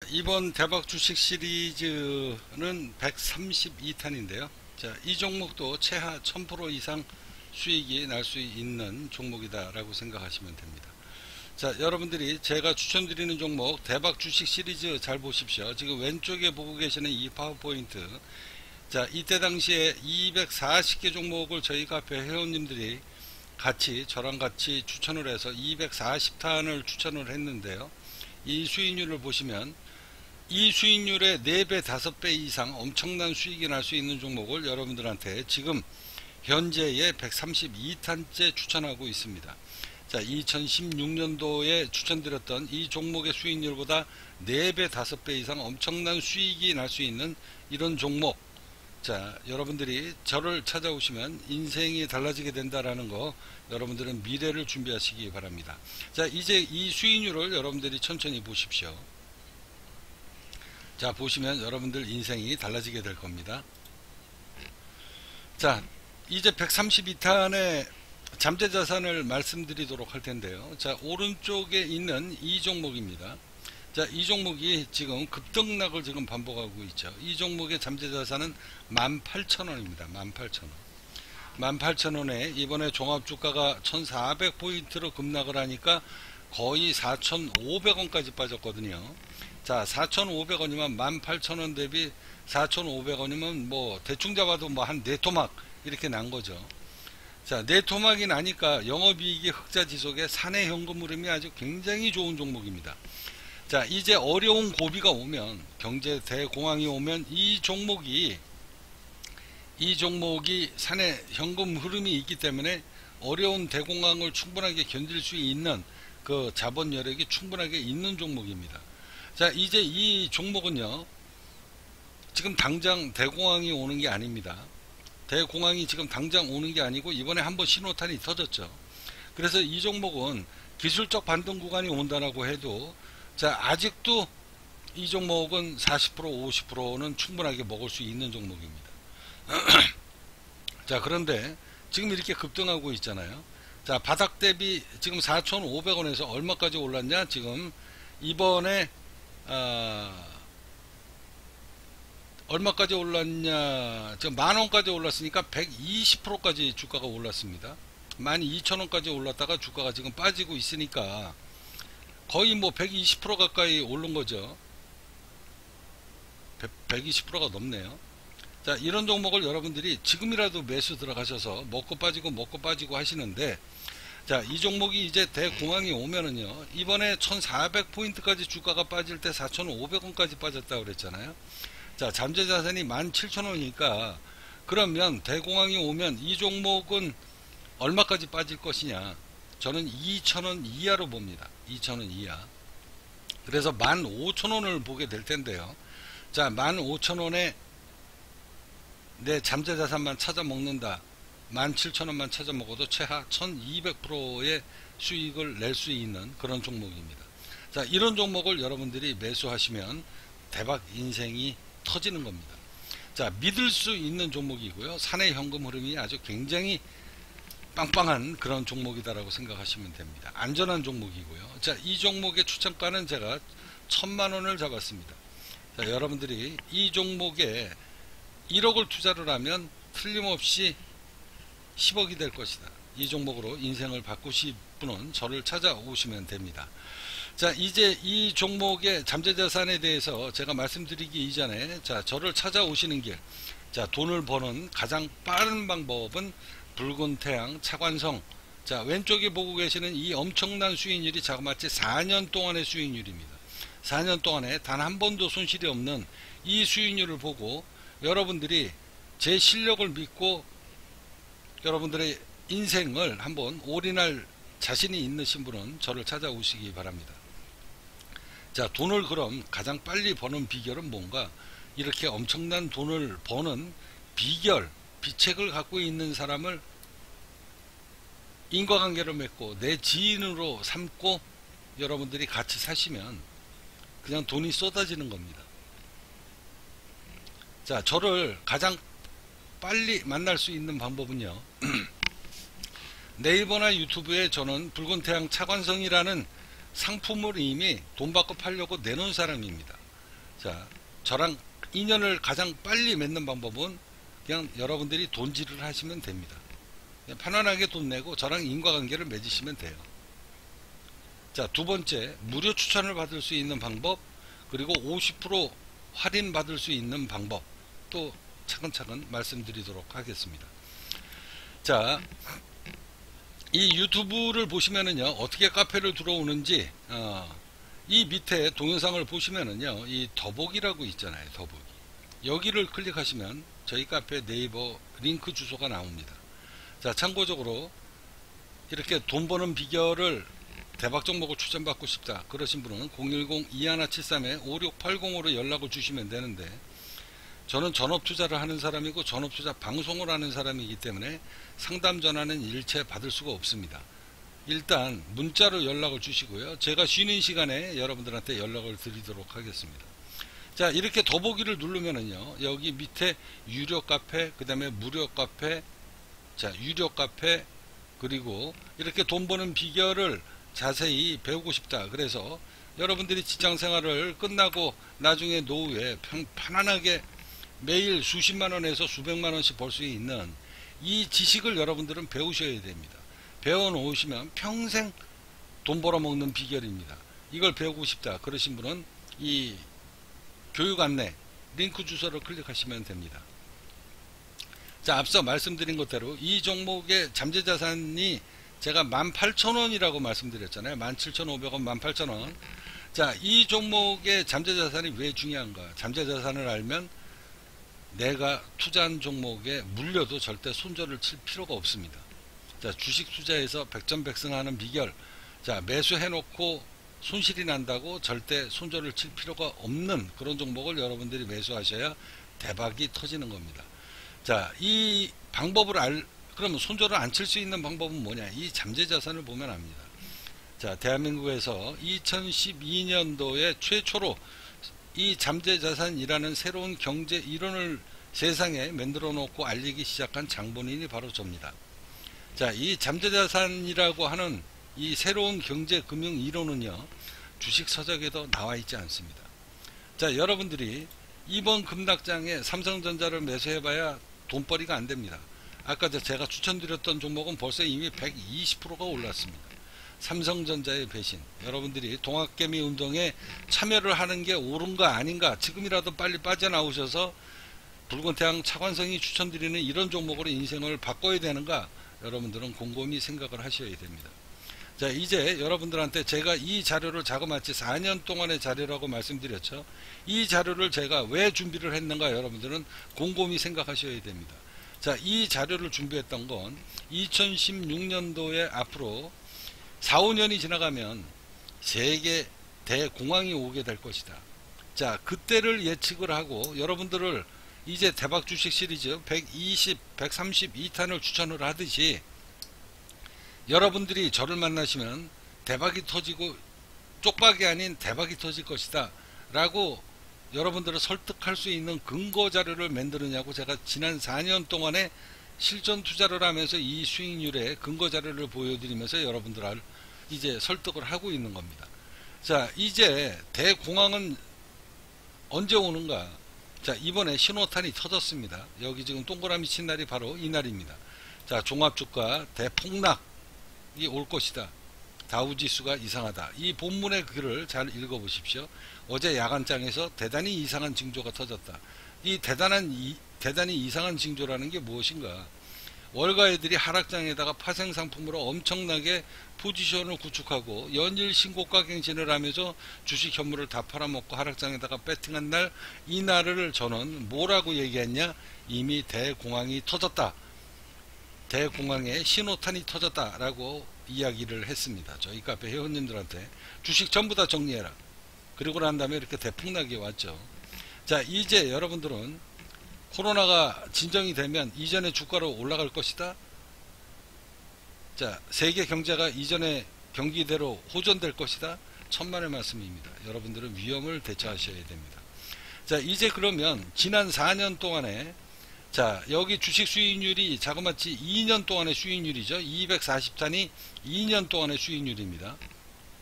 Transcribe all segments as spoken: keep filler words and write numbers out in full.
이번 대박 주식 시리즈는 백삼십이 탄인데요. 자, 이 종목도 최하 천 퍼센트 이상 수익이 날 수 있는 종목이다 라고 생각하시면 됩니다. 자, 여러분들이 제가 추천드리는 종목 대박 주식 시리즈 잘 보십시오. 지금 왼쪽에 보고 계시는 이 파워포인트, 자, 이때 당시에 이백사십 개 종목을 저희 카페 회원님들이 같이 저랑 같이 추천을 해서 이백사십 탄을 추천을 했는데요. 이 수익률을 보시면 이 수익률의 네 배, 다섯 배 이상 엄청난 수익이 날 수 있는 종목을 여러분들한테 지금 현재의 백삼십이 탄째 추천하고 있습니다. 자, 이천십육 년도에 추천드렸던 이 종목의 수익률보다 네 배, 다섯 배 이상 엄청난 수익이 날 수 있는 이런 종목. 자, 여러분들이 저를 찾아오시면 인생이 달라지게 된다라는 거, 여러분들은 미래를 준비하시기 바랍니다. 자, 이제 이 수익률을 여러분들이 천천히 보십시오. 자, 보시면 여러분들 인생이 달라지게 될 겁니다. 자, 이제 백삼십이 탄의 잠재자산을 말씀드리도록 할 텐데요. 자, 오른쪽에 있는 이 종목입니다. 자, 이 종목이 지금 급등락을 지금 반복하고 있죠. 이 종목의 잠재자산은 만 팔천 원입니다. 만 팔천 원. 만 팔천 원에 이번에 종합주가가 천사백 포인트로 급락을 하니까 거의 사천오백 원까지 빠졌거든요. 자, 사천오백 원이면 만 팔천 원 대비 사천오백 원이면 뭐 대충 잡아도 뭐 한 네 토막 이렇게 난 거죠. 자, 네 토막이 나니까 영업이익이 흑자지속에 사내 현금 흐름이 아주 굉장히 좋은 종목입니다. 자, 이제 어려운 고비가 오면, 경제 대공황이 오면 이 종목이 이 종목이 사내 현금 흐름이 있기 때문에 어려운 대공황을 충분하게 견딜 수 있는 그 자본 여력이 충분하게 있는 종목입니다. 자, 이제 이 종목은요, 지금 당장 대공황이 오는 게 아닙니다. 대공황이 지금 당장 오는 게 아니고 이번에 한번 신호탄이 터졌죠. 그래서 이 종목은 기술적 반등 구간이 온다라고 해도, 자, 아직도 이 종목은 사십 퍼센트 오십 퍼센트는 충분하게 먹을 수 있는 종목입니다. 자, 그런데 지금 이렇게 급등하고 있잖아요. 자, 바닥 대비 지금 사천오백 원에서 얼마까지 올랐냐? 지금 이번에 아, 얼마까지 올랐냐? 지금 만원까지 올랐으니까 백이십 퍼센트까지 주가가 올랐습니다. 만 이천 원까지 올랐다가 주가가 지금 빠지고 있으니까 거의 뭐 백이십 퍼센트 가까이 오른 거죠. 백이십 퍼센트가 넘네요. 자, 이런 종목을 여러분들이 지금이라도 매수 들어가셔서 먹고 빠지고 먹고 빠지고 하시는데, 자, 이 종목이 이제 대공황이 오면은요, 이번에 천사백 포인트까지 주가가 빠질 때 사천오백 원까지 빠졌다고 그랬잖아요. 자, 잠재자산이 만 칠천 원이니까 그러면 대공황이 오면 이 종목은 얼마까지 빠질 것이냐? 저는 이천 원 이하로 봅니다. 이천 원 이하. 그래서 만 오천 원을 보게 될 텐데요. 자, 만 오천 원에 내 잠재자산만 찾아 먹는다. 만 칠천 원만 찾아 먹어도 최하 천이백 퍼센트의 수익을 낼 수 있는 그런 종목입니다. 자, 이런 종목을 여러분들이 매수하시면 대박 인생이 터지는 겁니다. 자, 믿을 수 있는 종목이고요. 사내 현금 흐름이 아주 굉장히 빵빵한 그런 종목이다라고 생각하시면 됩니다. 안전한 종목이고요. 자, 이 종목의 추천가는 제가 천만 원을 잡았습니다. 자, 여러분들이 이 종목에 일억을 투자를 하면 틀림없이 십억이 될 것이다. 이 종목으로 인생을 바꾸실 분은 저를 찾아오시면 됩니다. 자, 이제 이 종목의 잠재자산에 대해서 제가 말씀드리기 이전에, 자, 저를 찾아오시는 길, 자, 돈을 버는 가장 빠른 방법은 붉은 태양 차관성. 자, 왼쪽에 보고 계시는 이 엄청난 수익률이 자그마치 사 년 동안의 수익률입니다. 사 년 동안에 단 한 번도 손실이 없는 이 수익률을 보고 여러분들이 제 실력을 믿고 여러분들의 인생을 한번 올인할 자신이 있으신 분은 저를 찾아오시기 바랍니다. 자, 돈을 그럼 가장 빨리 버는 비결은 뭔가? 이렇게 엄청난 돈을 버는 비결, 비책을 갖고 있는 사람을 인과관계를 맺고 내 지인으로 삼고 여러분들이 같이 사시면 그냥 돈이 쏟아지는 겁니다. 자, 저를 가장 빨리 만날 수 있는 방법은요, 네이버나 유튜브에 저는 붉은 태양 차관성이라는 상품을 이미 돈 받고 팔려고 내놓은 사람입니다. 자, 저랑 인연을 가장 빨리 맺는 방법은 그냥 여러분들이 돈질을 하시면 됩니다. 그냥 편안하게 돈 내고 저랑 인과관계를 맺으시면 돼요. 자, 두 번째, 무료 추천을 받을 수 있는 방법, 그리고 오십 퍼센트 할인 받을 수 있는 방법 또 차근차근 말씀드리도록 하겠습니다. 자, 이 유튜브를 보시면은요, 어떻게 카페를 들어오는지, 어, 이 밑에 동영상을 보시면은요, 이 더보기라고 있잖아요. 더보기. 여기를 클릭하시면 저희 카페 네이버 링크 주소가 나옵니다. 자, 참고적으로 이렇게 돈 버는 비결을 대박 종목을 추천받고 싶다 그러신 분은 공일공 이일칠삼 오육팔공으로 연락을 주시면 되는데, 저는 전업 투자를 하는 사람이고 전업 투자 방송을 하는 사람이기 때문에 상담 전화는 일체 받을 수가 없습니다. 일단 문자로 연락을 주시고요, 제가 쉬는 시간에 여러분들한테 연락을 드리도록 하겠습니다. 자, 이렇게 더보기를 누르면은요, 여기 밑에 유료 카페, 그 다음에 무료 카페, 자, 유료 카페, 그리고 이렇게 돈 버는 비결을 자세히 배우고 싶다. 그래서 여러분들이 직장생활을 끝나고 나중에 노후에 편, 편안하게 매일 수십만원에서 수백만원씩 벌 수 있는 이 지식을 여러분들은 배우셔야 됩니다. 배워 놓으시면 평생 돈 벌어먹는 비결입니다. 이걸 배우고 싶다 그러신 분은 이 교육 안내 링크 주소를 클릭하시면 됩니다. 자, 앞서 말씀드린 것대로 이 종목의 잠재자산이 제가 만 팔천 원이라고 말씀드렸잖아요. 만 칠천오백 원, 만 팔천 원. 자, 이 종목의 잠재자산이 왜 중요한가? 잠재자산을 알면 내가 투자한 종목에 물려도 절대 손절을 칠 필요가 없습니다. 자, 주식 투자에서 백전백승하는 비결. 자, 매수해놓고 손실이 난다고 절대 손절을 칠 필요가 없는 그런 종목을 여러분들이 매수하셔야 대박이 터지는 겁니다. 자, 이 방법을 알, 그러면 손절을 안 칠 수 있는 방법은 뭐냐? 이 잠재자산을 보면 압니다. 자, 대한민국에서 이천십이 년도에 최초로 이 잠재자산이라는 새로운 경제 이론을 세상에 만들어 놓고 알리기 시작한 장본인이 바로 저입니다. 자, 이 잠재자산이라고 하는 이 새로운 경제 금융 이론은요, 주식 서적에도 나와 있지 않습니다. 자, 여러분들이 이번 급락장에 삼성전자를 매수해봐야 돈벌이가 안 됩니다. 아까 제가 추천드렸던 종목은 벌써 이미 백이십 퍼센트가 올랐습니다. 삼성전자의 배신. 여러분들이 동학개미 운동에 참여를 하는 게 옳은가 아닌가, 지금이라도 빨리 빠져나오셔서 붉은태양 차관성이 추천드리는 이런 종목으로 인생을 바꿔야 되는가, 여러분들은 곰곰이 생각을 하셔야 됩니다. 자, 이제 여러분들한테 제가 이 자료를 자그마치 사 년 동안의 자료라고 말씀드렸죠. 이 자료를 제가 왜 준비를 했는가, 여러분들은 곰곰이 생각하셔야 됩니다. 자, 이 자료를 준비했던 건 이천십육 년도에 앞으로 사, 오 년이 지나가면 세계 대공황이 오게 될 것이다. 자, 그때를 예측을 하고 여러분들을 이제 대박 주식 시리즈 백이십, 백삼십이 탄을 추천을 하듯이 여러분들이 저를 만나시면 대박이 터지고 쪽박이 아닌 대박이 터질 것이다 라고 여러분들을 설득할 수 있는 근거 자료를 만들었냐고 제가 지난 사 년 동안에 실전 투자를 하면서 이 수익률의 근거 자료를 보여드리면서 여러분들을 이제 설득을 하고 있는 겁니다. 자, 이제 대공황은 언제 오는가? 자, 이번에 신호탄이 터졌습니다. 여기 지금 동그라미 친 날이 바로 이 날입니다. 자, 종합주가 대폭락이 올 것이다. 다우지수가 이상하다. 이 본문의 글을 잘 읽어보십시오. 어제 야간장에서 대단히 이상한 징조가 터졌다. 이 대단한 이, 대단히 이상한 징조라는 게 무엇인가? 월가애들이 하락장에다가 파생상품으로 엄청나게 포지션을 구축하고 연일 신고가 갱신을 하면서 주식 현물을 다 팔아먹고 하락장에다가 배팅한 날, 이 날을 저는 뭐라고 얘기했냐? 이미 대공황이 터졌다. 대공황에 신호탄이 터졌다라고 이야기를 했습니다. 저희 카페 회원님들한테 주식 전부 다 정리해라. 그리고 난 다음에 이렇게 대폭락이 왔죠. 자, 이제 여러분들은 코로나가 진정이 되면 이전의 주가로 올라갈 것이다. 자, 세계 경제가 이전의 경기대로 호전될 것이다. 천만의 말씀입니다. 여러분들은 위험을 대처하셔야 됩니다. 자, 이제 그러면 지난 사 년 동안에, 자, 여기 주식 수익률이 자그마치 이 년 동안의 수익률이죠. 이백사십 탄이 이 년 동안의 수익률입니다.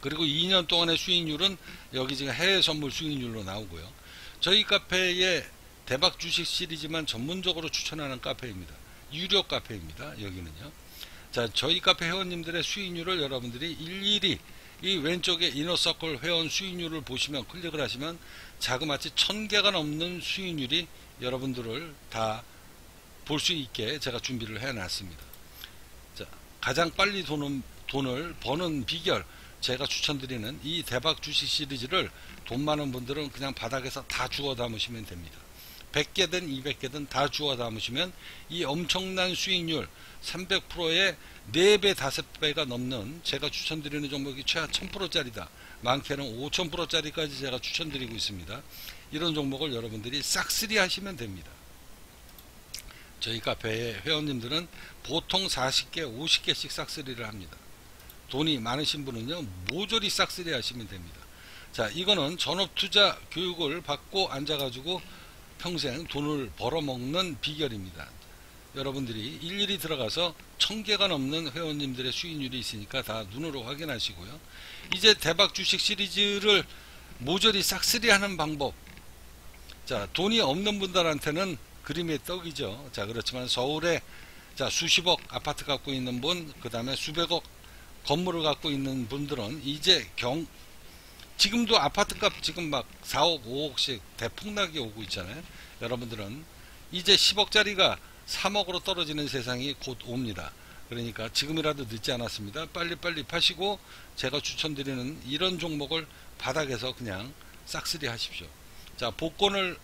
그리고 이 년 동안의 수익률은 여기 지금 해외 선물 수익률로 나오고요. 저희 카페의 대박 주식 시리즈만 전문적으로 추천하는 카페입니다. 유료 카페입니다. 여기는요. 자, 저희 카페 회원님들의 수익률을 여러분들이 일일이 이 왼쪽에 이너서클 회원 수익률을 보시면, 클릭을 하시면 자그마치 천 개가 넘는 수익률이 여러분들을 다 볼 수 있게 제가 준비를 해 놨습니다. 자, 가장 빨리 돈은, 돈을 버는 비결, 제가 추천드리는 이 대박 주식 시리즈를 돈 많은 분들은 그냥 바닥에서 다 주워 담으시면 됩니다. 백 개든 이백 개든 다 주워 담으시면 이 엄청난 수익률 삼백 퍼센트의 네 배, 다섯 배가 넘는, 제가 추천드리는 종목이 최하 천 퍼센트짜리다. 많게는 오천 퍼센트짜리까지 제가 추천드리고 있습니다. 이런 종목을 여러분들이 싹쓸이 하시면 됩니다. 저희 카페의 회원님들은 보통 사십 개, 오십 개씩 싹쓸이를 합니다. 돈이 많으신 분은요, 모조리 싹쓸이 하시면 됩니다. 자, 이거는 전업투자 교육을 받고 앉아가지고 평생 돈을 벌어먹는 비결입니다. 여러분들이 일일이 들어가서 천 개가 넘는 회원님들의 수익률이 있으니까 다 눈으로 확인하시고요. 이제 대박 주식 시리즈를 모조리 싹쓸이 하는 방법. 자, 돈이 없는 분들한테는 그림의 떡이죠. 자, 그렇지만 서울에 자 수십억 아파트 갖고 있는 분, 그 다음에 수백억 건물을 갖고 있는 분들은 이제 경 지금도 아파트값 지금 막 사억, 오억씩 대폭락이 오고 있잖아요. 여러분들은 이제 십억짜리가 삼억으로 떨어지는 세상이 곧 옵니다. 그러니까 지금이라도 늦지 않았습니다. 빨리빨리 파시고 제가 추천드리는 이런 종목을 바닥에서 그냥 싹쓸이 하십시오. 자, 복권을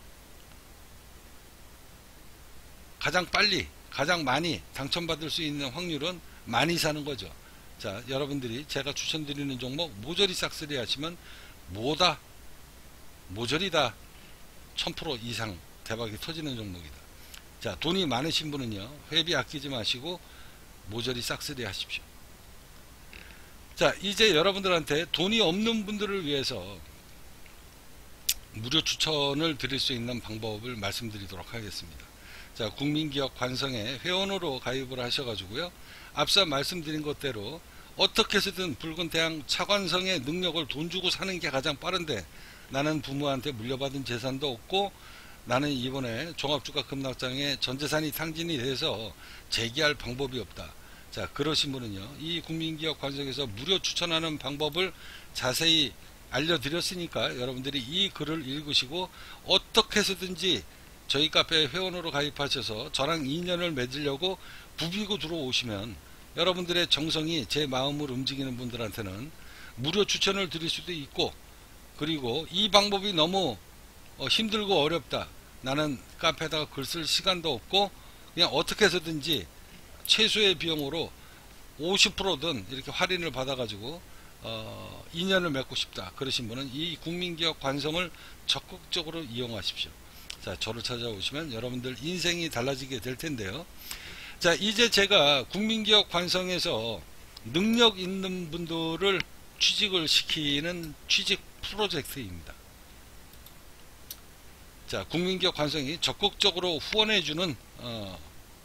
가장 빨리, 가장 많이 당첨받을 수 있는 확률은 많이 사는 거죠. 자, 여러분들이 제가 추천드리는 종목 모조리 싹쓸이 하시면 뭐다, 모조리 다 천 퍼센트 이상 대박이 터지는 종목이다. 자, 돈이 많으신 분은요, 회비 아끼지 마시고 모조리 싹쓸이 하십시오. 자, 이제 여러분들한테 돈이 없는 분들을 위해서 무료 추천을 드릴 수 있는 방법을 말씀드리도록 하겠습니다. 자, 국민기업 관성에 회원으로 가입을 하셔가지고요, 앞서 말씀드린 것대로 어떻게 해서든 붉은 태양 차관성의 능력을 돈 주고 사는 게 가장 빠른데, 나는 부모한테 물려받은 재산도 없고 나는 이번에 종합주가 급락장에 전재산이 탕진이 돼서 재기할 방법이 없다. 자, 그러신 분은요, 이 국민기업 관성에서 무료 추천하는 방법을 자세히 알려드렸으니까 여러분들이 이 글을 읽으시고 어떻게 해서든지 저희 카페 회원으로 가입하셔서 저랑 인연을 맺으려고 부비고 들어오시면, 여러분들의 정성이 제 마음을 움직이는 분들한테는 무료 추천을 드릴 수도 있고, 그리고 이 방법이 너무 어, 힘들고 어렵다, 나는 카페에다가 글 쓸 시간도 없고 그냥 어떻게 해서든지 최소의 비용으로 오십 퍼센트든 이렇게 할인을 받아 가지고 어, 인연을 맺고 싶다, 그러신 분은 이 국민기업 관성을 적극적으로 이용하십시오. 자, 저를 찾아오시면 여러분들 인생이 달라지게 될 텐데요. 자, 이제 제가 국민기업 관성에서 능력 있는 분들을 취직을 시키는 취직 프로젝트입니다. 자, 국민기업 관성이 적극적으로 후원해주는 어,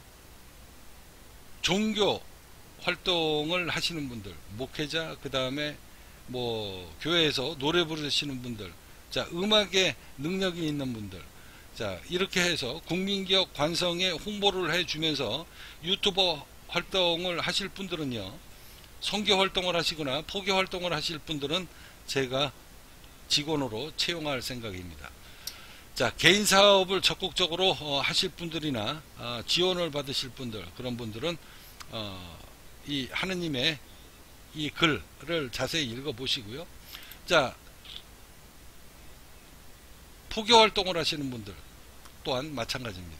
종교 활동을 하시는 분들, 목회자, 그 다음에 뭐 교회에서 노래 부르시는 분들, 자, 음악에 능력이 있는 분들, 자, 이렇게 해서 국민기업 관성에 홍보를 해주면서 유튜버 활동을 하실 분들은요, 선교 활동을 하시거나 포교 활동을 하실 분들은 제가 직원으로 채용할 생각입니다. 자, 개인 사업을 적극적으로 어, 하실 분들이나 어, 지원을 받으실 분들, 그런 분들은 어, 이 하느님의 이 글을 자세히 읽어 보시고요. 자, 포교 활동을 하시는 분들 또한 마찬가지입니다.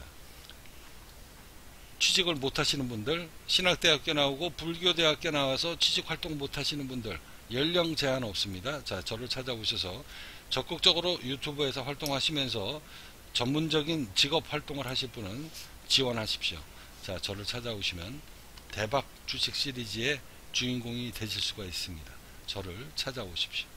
취직을 못 하시는 분들, 신학대학교 나오고 불교대학교 나와서 취직활동 못 하시는 분들, 연령 제한 없습니다. 자, 저를 찾아오셔서 적극적으로 유튜브에서 활동하시면서 전문적인 직업 활동을 하실 분은 지원하십시오. 자, 저를 찾아오시면 대박 주식 시리즈의 주인공이 되실 수가 있습니다. 저를 찾아오십시오.